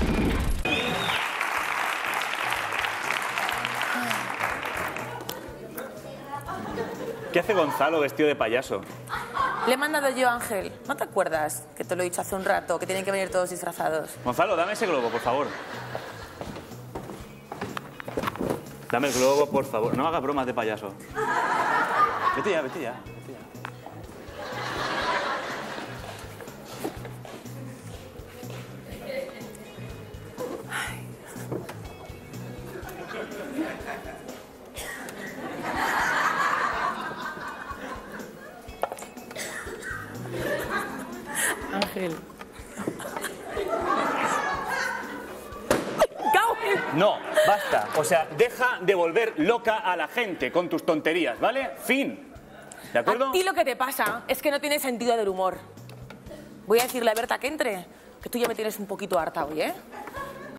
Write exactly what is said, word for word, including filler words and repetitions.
¿Qué hace Gonzalo vestido de payaso? Le he mandado yo a Ángel. ¿No te acuerdas? Que te lo he dicho hace un rato, que tienen que venir todos disfrazados. Gonzalo, dame ese globo, por favor. Dame el globo, por favor. No hagas bromas de payaso. Vete ya, vete ya. Vete ya. Ángel. No, basta. O sea, deja de volver loca a la gente con tus tonterías, ¿vale? Fin. ¿De acuerdo? A ti lo que te pasa es que no tienes sentido del humor. Voy a decirle a Berta que entre, que tú ya me tienes un poquito harta hoy, ¿eh?